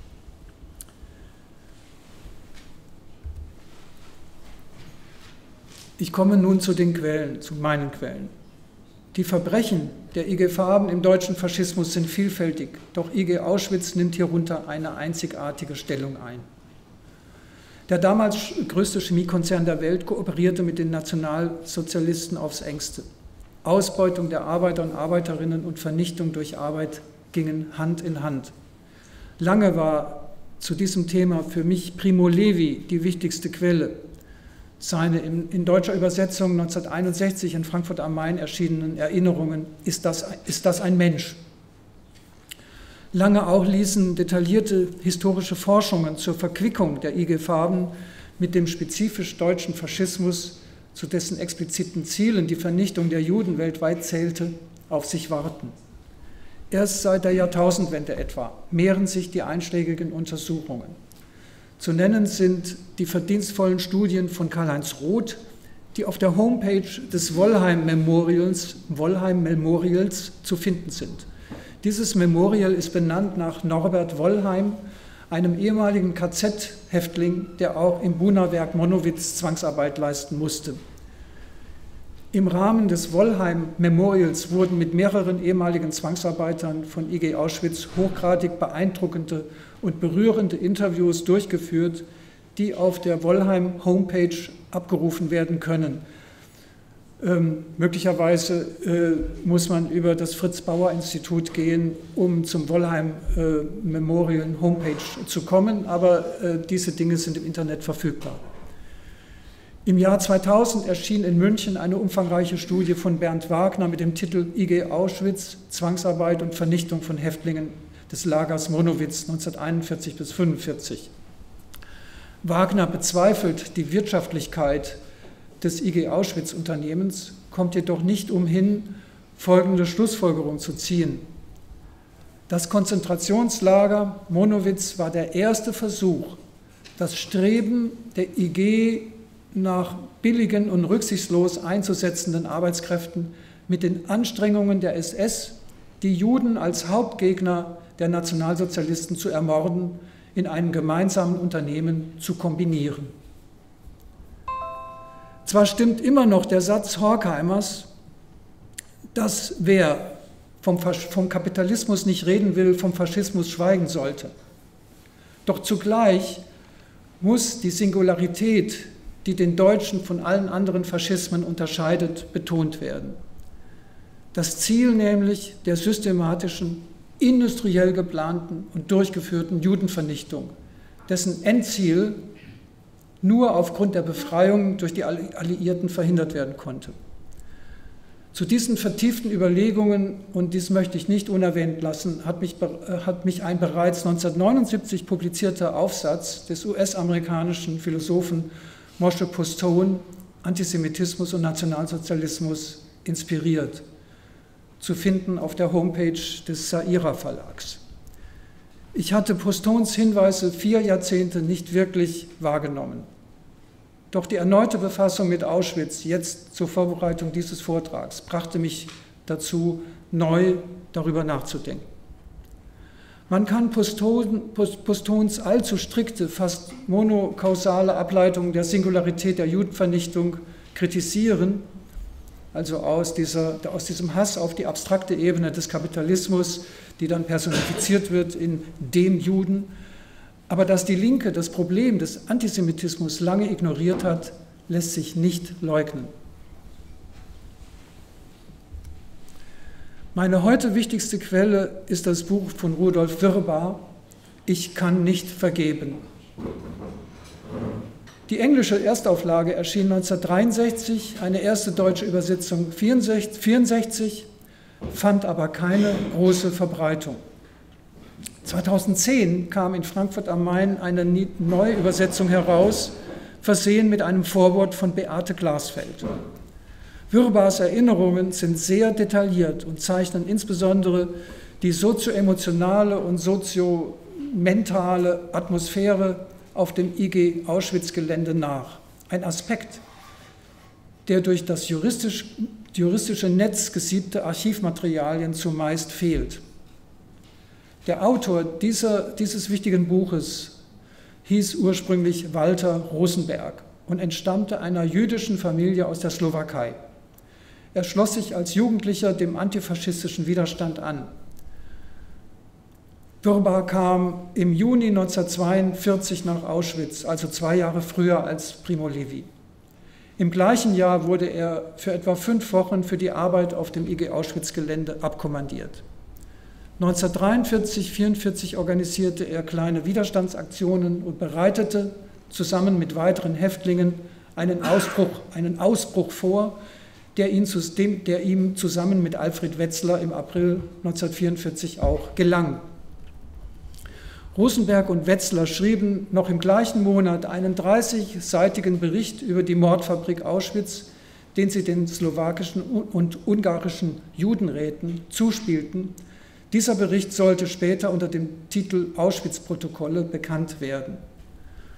Ich komme nun zu den Quellen, zu meinen Quellen. Die Verbrechen der I G Farben im deutschen Faschismus sind vielfältig, doch I G Auschwitz nimmt hierunter eine einzigartige Stellung ein. Der damals größte Chemiekonzern der Welt kooperierte mit den Nationalsozialisten aufs Engste. Ausbeutung der Arbeiter und Arbeiterinnen und Vernichtung durch Arbeit gingen Hand in Hand. Lange war zu diesem Thema für mich Primo Levi die wichtigste Quelle. Seine in, in deutscher Übersetzung neunzehnhunderteinundsechzig in Frankfurt am Main erschienenen Erinnerungen Ist das, ist das ein Mensch? Lange auch ließen detaillierte historische Forschungen zur Verquickung der I G Farben mit dem spezifisch deutschen Faschismus, zu dessen expliziten Zielen die Vernichtung der Juden weltweit zählte, auf sich warten. Erst seit der Jahrtausendwende etwa mehren sich die einschlägigen Untersuchungen. Zu nennen sind die verdienstvollen Studien von Karl-Heinz Roth, die auf der Homepage des Wollheim Memorials, Wollheim Memorials zu finden sind. Dieses Memorial ist benannt nach Norbert Wollheim, einem ehemaligen K Z-Häftling, der auch im Buna-Werk Monowitz Zwangsarbeit leisten musste. Im Rahmen des Wollheim Memorials wurden mit mehreren ehemaligen Zwangsarbeitern von I G Auschwitz hochgradig beeindruckende und berührende Interviews durchgeführt, die auf der Wollheim Homepage abgerufen werden können. Ähm, möglicherweise äh, muss man über das Fritz-Bauer-Institut gehen, um zum Wollheim äh, Memorial Homepage zu kommen, aber äh, diese Dinge sind im Internet verfügbar. Im Jahr zweitausend erschien in München eine umfangreiche Studie von Bernd Wagner mit dem Titel I G Auschwitz, Zwangsarbeit und Vernichtung von Häftlingen des Lagers Monowitz neunzehnhunderteinundvierzig bis fünfundvierzig. Wagner bezweifelt die Wirtschaftlichkeit des I G Auschwitz-Unternehmens, kommt jedoch nicht umhin, folgende Schlussfolgerung zu ziehen. Das Konzentrationslager Monowitz war der erste Versuch, das Streben der I G nach billigen und rücksichtslos einzusetzenden Arbeitskräften mit den Anstrengungen der S S, die Juden als Hauptgegner der Nationalsozialisten zu ermorden, in einem gemeinsamen Unternehmen zu kombinieren. Zwar stimmt immer noch der Satz Horkheimers, dass wer vom, vom Kapitalismus nicht reden will, vom Faschismus schweigen sollte. Doch zugleich muss die Singularität, die den Deutschen von allen anderen Faschismen unterscheidet, betont werden. Das Ziel nämlich der systematischen, industriell geplanten und durchgeführten Judenvernichtung, dessen Endziel nur aufgrund der Befreiung durch die Alliierten verhindert werden konnte. Zu diesen vertieften Überlegungen, und dies möchte ich nicht unerwähnt lassen, hat mich, hat mich ein bereits neunzehnhundertneunundsiebzig publizierter Aufsatz des U S-amerikanischen Philosophen Moshe Postone, Antisemitismus und Nationalsozialismus, inspiriert, zu finden auf der Homepage des Saira Verlags. Ich hatte Postones Hinweise vier Jahrzehnte nicht wirklich wahrgenommen. Doch die erneute Befassung mit Auschwitz, jetzt zur Vorbereitung dieses Vortrags, brachte mich dazu, neu darüber nachzudenken. Man kann Postones allzu strikte, fast monokausale Ableitung der Singularität der Judenvernichtung kritisieren, also aus, dieser, aus diesem Hass auf die abstrakte Ebene des Kapitalismus, die dann personifiziert wird in dem Juden. Aber dass die Linke das Problem des Antisemitismus lange ignoriert hat, lässt sich nicht leugnen. Meine heute wichtigste Quelle ist das Buch von Rudolf Wirbar, Ich kann nicht vergeben. Die englische Erstauflage erschien neunzehnhundertdreiundsechzig, eine erste deutsche Übersetzung vierundsechzig, fand aber keine große Verbreitung. zweitausendzehn kam in Frankfurt am Main eine Neuübersetzung heraus, versehen mit einem Vorwort von Beate Glasfeld. Wirbars Erinnerungen sind sehr detailliert und zeichnen insbesondere die sozioemotionale und soziomentale Atmosphäre auf dem I G Auschwitz-Gelände nach. Ein Aspekt, der durch das juristisch, juristische Netz gesiebte Archivmaterialien zumeist fehlt. Der Autor dieser, dieses wichtigen Buches hieß ursprünglich Walter Rosenberg und entstammte einer jüdischen Familie aus der Slowakei. Er schloss sich als Jugendlicher dem antifaschistischen Widerstand an. Wirbar kam im Juni neunzehnhundertzweiundvierzig nach Auschwitz, also zwei Jahre früher als Primo Levi. Im gleichen Jahr wurde er für etwa fünf Wochen für die Arbeit auf dem I G Auschwitz-Gelände abkommandiert. neunzehnhundertdreiundvierzig vierundvierzig organisierte er kleine Widerstandsaktionen und bereitete zusammen mit weiteren Häftlingen einen Ausbruch, einen Ausbruch vor, der, ihn, der ihm zusammen mit Alfred Wetzler im April neunzehnhundertvierundvierzig auch gelang. Rosenberg und Wetzler schrieben noch im gleichen Monat einen dreißigseitigen Bericht über die Mordfabrik Auschwitz, den sie den slowakischen und ungarischen Judenräten zuspielten. Dieser Bericht sollte später unter dem Titel Auschwitz-Protokolle bekannt werden.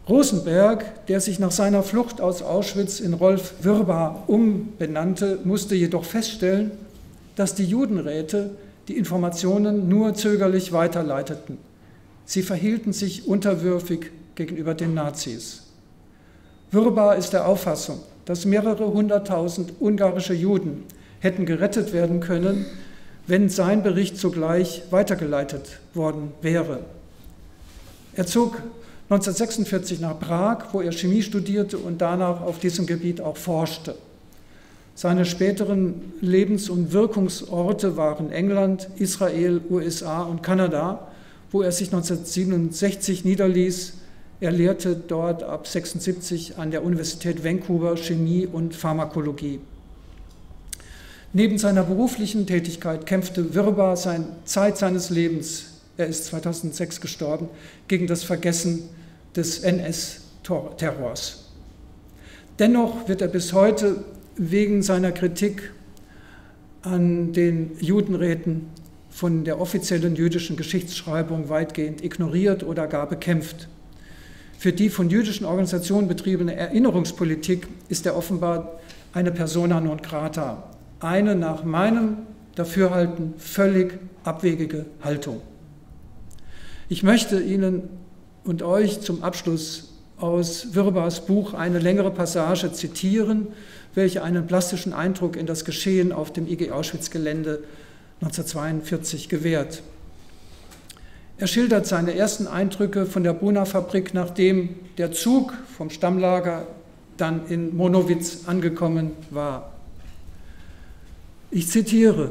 Rosenberg, der sich nach seiner Flucht aus Auschwitz in Rolf Wirbar umbenannte, musste jedoch feststellen, dass die Judenräte die Informationen nur zögerlich weiterleiteten. Sie verhielten sich unterwürfig gegenüber den Nazis. Wirbar ist der Auffassung, dass mehrere hunderttausend ungarische Juden hätten gerettet werden können, wenn sein Bericht sogleich weitergeleitet worden wäre. Er zog neunzehnhundertsechsundvierzig nach Prag, wo er Chemie studierte und danach auf diesem Gebiet auch forschte. Seine späteren Lebens- und Wirkungsorte waren England, Israel, U S A und Kanada, wo er sich neunzehnhundertsiebenundsechzig niederließ. Er lehrte dort ab sechsundsiebzig an der Universität Vancouver Chemie und Pharmakologie. Neben seiner beruflichen Tätigkeit kämpfte Wirbar seine Zeit seines Lebens, er ist zweitausendsechs gestorben, gegen das Vergessen des N S-Terrors. Dennoch wird er bis heute wegen seiner Kritik an den Judenräten von der offiziellen jüdischen Geschichtsschreibung weitgehend ignoriert oder gar bekämpft. Für die von jüdischen Organisationen betriebene Erinnerungspolitik ist er offenbar eine persona non grata, eine nach meinem Dafürhalten völlig abwegige Haltung. Ich möchte Ihnen und euch zum Abschluss aus Wirbars Buch eine längere Passage zitieren, welche einen plastischen Eindruck in das Geschehen auf dem I G Auschwitz-Gelände neunzehnhundertzweiundvierzig gewährt. Er schildert seine ersten Eindrücke von der Buna-Fabrik, nachdem der Zug vom Stammlager dann in Monowitz angekommen war. Ich zitiere: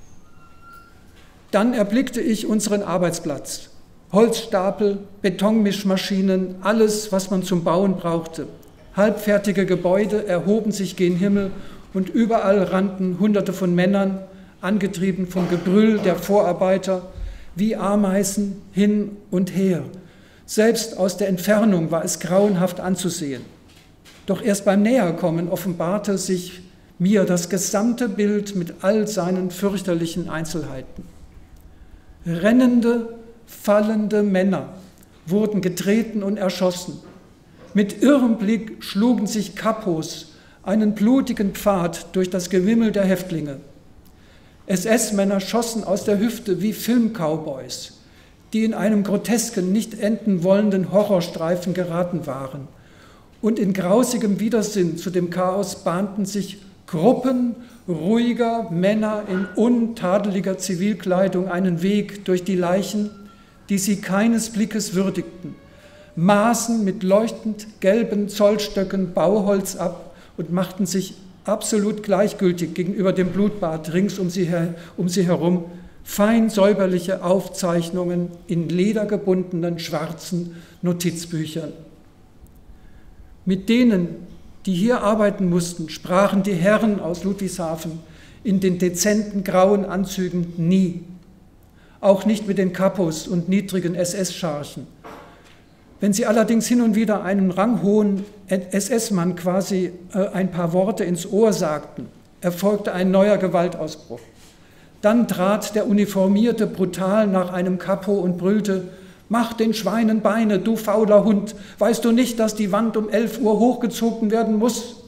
Dann erblickte ich unseren Arbeitsplatz. Holzstapel, Betonmischmaschinen, alles, was man zum Bauen brauchte. Halbfertige Gebäude erhoben sich gen Himmel und überall rannten Hunderte von Männern, angetrieben vom Gebrüll der Vorarbeiter, wie Ameisen hin und her. Selbst aus der Entfernung war es grauenhaft anzusehen. Doch erst beim Näherkommen offenbarte sich mir das gesamte Bild mit all seinen fürchterlichen Einzelheiten. Rennende, fallende Männer wurden getreten und erschossen. Mit irrem Blick schlugen sich Kapos einen blutigen Pfad durch das Gewimmel der Häftlinge. S S-Männer schossen aus der Hüfte wie Film-Cowboys, die in einem grotesken, nicht enden wollenden Horrorstreifen geraten waren. Und in grausigem Widersinn zu dem Chaos bahnten sich Gruppen ruhiger Männer in untadeliger Zivilkleidung einen Weg durch die Leichen, die sie keines Blickes würdigten, maßen mit leuchtend gelben Zollstöcken Bauholz ab und machten sich absolut gleichgültig gegenüber dem Blutbad rings um sie, her, um sie herum fein säuberliche Aufzeichnungen in ledergebundenen schwarzen Notizbüchern. Mit denen, die hier arbeiten mussten, sprachen die Herren aus Ludwigshafen in den dezenten grauen Anzügen nie. Auch nicht mit den Kapos und niedrigen S S-Scharchen. Wenn sie allerdings hin und wieder einen ranghohen S S-Mann quasi äh, ein paar Worte ins Ohr sagten, erfolgte ein neuer Gewaltausbruch. Dann trat der Uniformierte brutal nach einem Kapo und brüllte: Mach den Schweinen Beine, du fauler Hund! Weißt du nicht, dass die Wand um elf Uhr hochgezogen werden muss?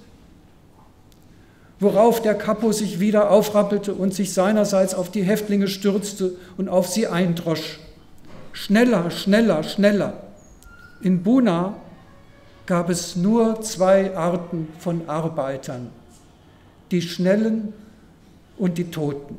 Worauf der Kapo sich wieder aufrappelte und sich seinerseits auf die Häftlinge stürzte und auf sie eindrosch. Schneller, schneller, schneller! In Buna gab es nur zwei Arten von Arbeitern, die Schnellen und die Toten.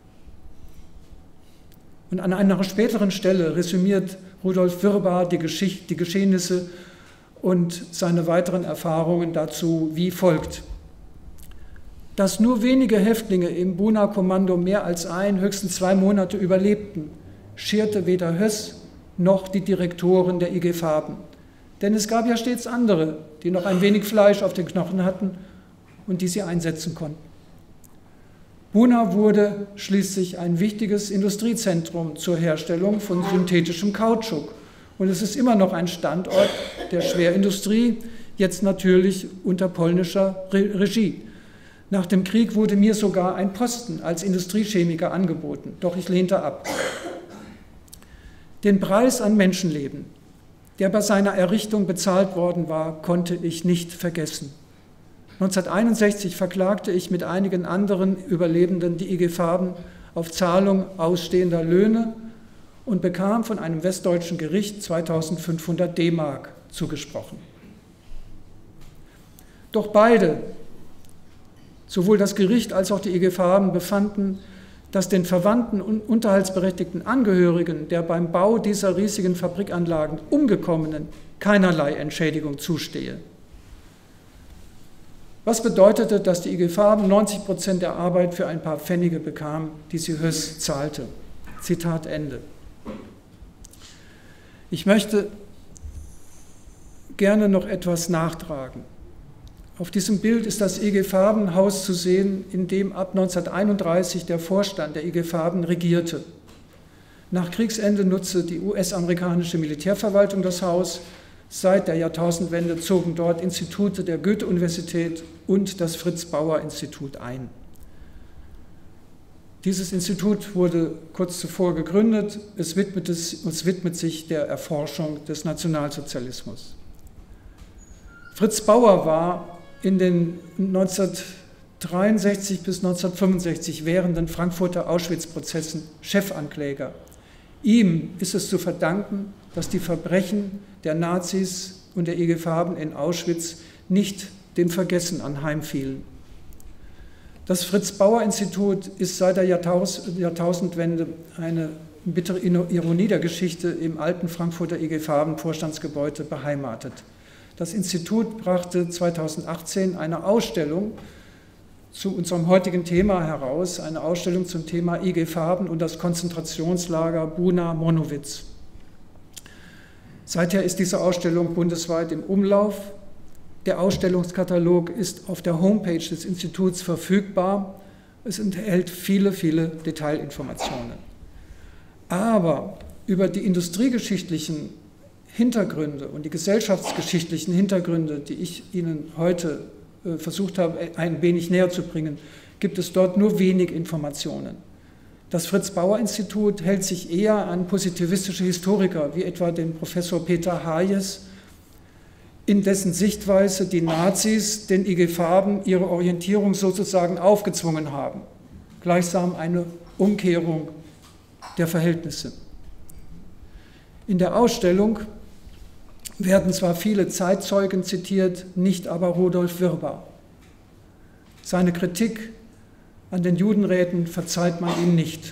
Und an einer späteren Stelle resümiert Rudolf Wirbar die, Geschichte, die Geschehnisse und seine weiteren Erfahrungen dazu wie folgt: Dass nur wenige Häftlinge im Buna-Kommando mehr als ein, höchstens zwei Monate überlebten, scherte weder Höss noch die Direktoren der I G Farben. Denn es gab ja stets andere, die noch ein wenig Fleisch auf den Knochen hatten und die sie einsetzen konnten. Buna wurde schließlich ein wichtiges Industriezentrum zur Herstellung von synthetischem Kautschuk. Und es ist immer noch ein Standort der Schwerindustrie, jetzt natürlich unter polnischer Re- Regie. Nach dem Krieg wurde mir sogar ein Posten als Industriechemiker angeboten, doch ich lehnte ab. Den Preis an Menschenleben, der bei seiner Errichtung bezahlt worden war, konnte ich nicht vergessen. neunzehnhunderteinundsechzig verklagte ich mit einigen anderen Überlebenden die I G Farben auf Zahlung ausstehender Löhne und bekam von einem westdeutschen Gericht zweitausendfünfhundert D-Mark zugesprochen. Doch beide, sowohl das Gericht als auch die I G Farben, befanden, dass den verwandten und unterhaltsberechtigten Angehörigen der beim Bau dieser riesigen Fabrikanlagen Umgekommenen keinerlei Entschädigung zustehe. Was bedeutete, dass die I G Farben neunzig Prozent der Arbeit für ein paar Pfennige bekam, die sie Höss zahlte. Zitat Ende. Ich möchte gerne noch etwas nachtragen. Auf diesem Bild ist das I G Farben-Haus zu sehen, in dem ab neunzehnhunderteinunddreißig der Vorstand der I G Farben regierte. Nach Kriegsende nutzte die U S-amerikanische Militärverwaltung das Haus. Seit der Jahrtausendwende zogen dort Institute der Goethe-Universität und das Fritz-Bauer-Institut ein. Dieses Institut wurde kurz zuvor gegründet. Es widmet, es, es widmet sich der Erforschung des Nationalsozialismus. Fritz Bauer war in den neunzehnhundertdreiundsechzig bis neunzehnhundertfünfundsechzig währenden Frankfurter Auschwitz-Prozessen Chefankläger. Ihm ist es zu verdanken, dass die Verbrechen der Nazis und der I G Farben in Auschwitz nicht dem Vergessen anheimfielen. Das Fritz-Bauer-Institut ist seit der Jahrtausendwende eine bittere Ironie der Geschichte im alten Frankfurter I G Farben-Vorstandsgebäude beheimatet. Das Institut brachte zweitausendachtzehn eine Ausstellung zu unserem heutigen Thema heraus, eine Ausstellung zum Thema I G Farben und das Konzentrationslager Buna-Monowitz. Seither ist diese Ausstellung bundesweit im Umlauf. Der Ausstellungskatalog ist auf der Homepage des Instituts verfügbar. Es enthält viele, viele Detailinformationen. Aber über die industriegeschichtlichen Hintergründe und die gesellschaftsgeschichtlichen Hintergründe, die ich Ihnen heute äh, versucht habe, ein wenig näher zu bringen, gibt es dort nur wenig Informationen. Das Fritz-Bauer-Institut hält sich eher an positivistische Historiker, wie etwa den Professor Peter Hayes, in dessen Sichtweise die Nazis den I G Farben ihre Orientierung sozusagen aufgezwungen haben, gleichsam eine Umkehrung der Verhältnisse. In der Ausstellung werden zwar viele Zeitzeugen zitiert, nicht aber Rudolf Virba. Seine Kritik an den Judenräten verzeiht man ihm nicht.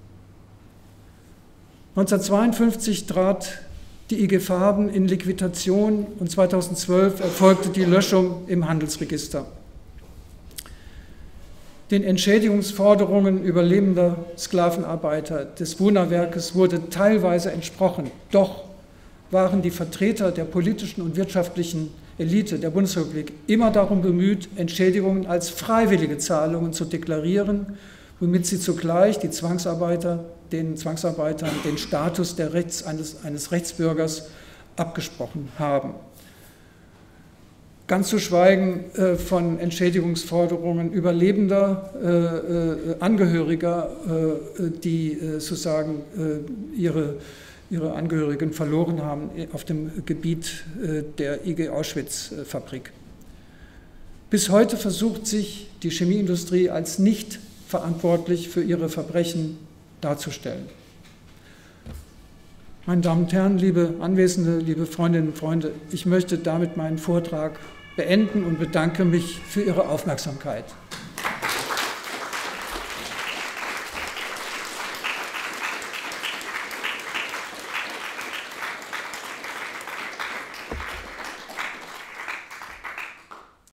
neunzehnhundertzweiundfünfzig trat die I G Farben in Liquidation und zweitausendzwölf erfolgte die Löschung im Handelsregister. Den Entschädigungsforderungen überlebender Sklavenarbeiter des Buna-Werkes wurde teilweise entsprochen, doch waren die Vertreter der politischen und wirtschaftlichen Elite der Bundesrepublik immer darum bemüht, Entschädigungen als freiwillige Zahlungen zu deklarieren, womit sie zugleich die Zwangsarbeiter, den Zwangsarbeitern den Status der Rechts, eines, eines Rechtsbürgers abgesprochen haben. Ganz zu schweigen äh, von Entschädigungsforderungen überlebender äh, äh, Angehöriger, äh, die äh, sozusagen äh, ihre ihre Angehörigen verloren haben auf dem Gebiet der I G Auschwitz-Fabrik. Bis heute versucht sich die Chemieindustrie als nicht verantwortlich für ihre Verbrechen darzustellen. Meine Damen und Herren, liebe Anwesende, liebe Freundinnen und Freunde, ich möchte damit meinen Vortrag beenden und bedanke mich für Ihre Aufmerksamkeit.